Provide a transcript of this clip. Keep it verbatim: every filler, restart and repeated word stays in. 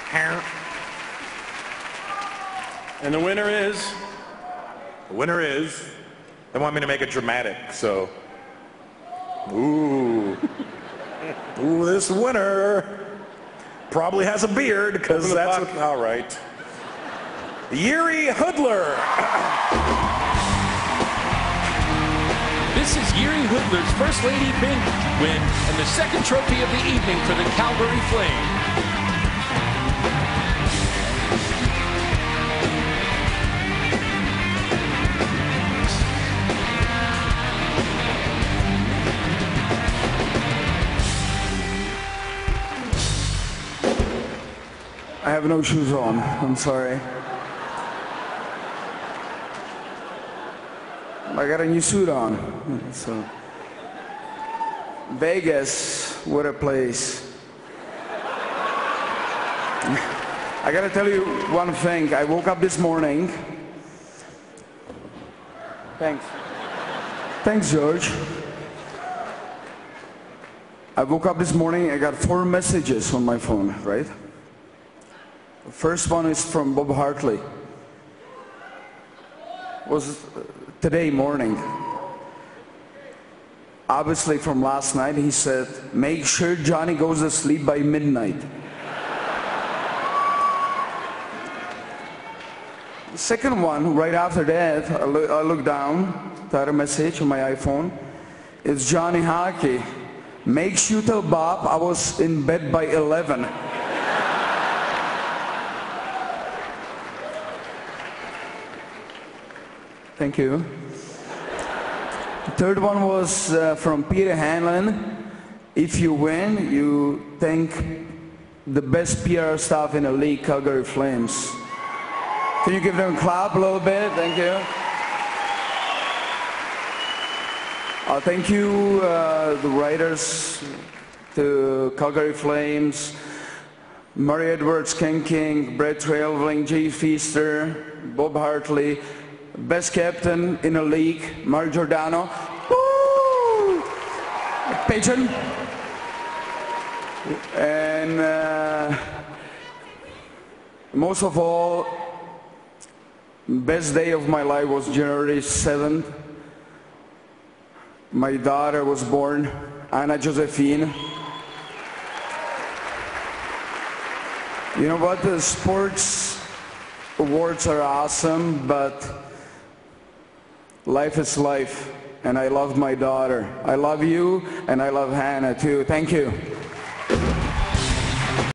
And the winner is, the winner is, they want me to make it dramatic, so, ooh, ooh, this winner probably has a beard, because that's what, all right. Jiri Hudler. This is Jiri Hudler's First Lady Byng win and the second trophy of the evening for the Calgary Flame. I have no shoes on. I'm sorry. I got a new suit on. So Vegas, what a place. I gotta tell you one thing. I woke up this morning. Thanks. Thanks, George. I woke up this morning. I got four messages on my phone, right? The first one is from Bob Hartley. It was today morning. Obviously from last night. He said, make sure Johnny goes to sleep by midnight. The second one, right after that, I look, I look down, got a message on my iPhone. It's Johnny Hockey. Make sure you tell Bob I was in bed by eleven. Thank you. The third one was uh, from Peter Hanlon. If you win, you thank the best P R staff in the league, Calgary Flames. Can you give them a clap a little bit? Thank you. Uh, thank you, uh, the writers, the Calgary Flames, Murray Edwards, Ken King, Brett Trailvling, Jay Feaster, Bob Hartley, best captain in the league, Mark Giordano. Woo! Patron. And uh, most of all, best day of my life was January seventh. My daughter was born, Anna Josephine. You know what? The sports awards are awesome, but life is life, and I love my daughter. I love you, and I love Hannah too. Thank you.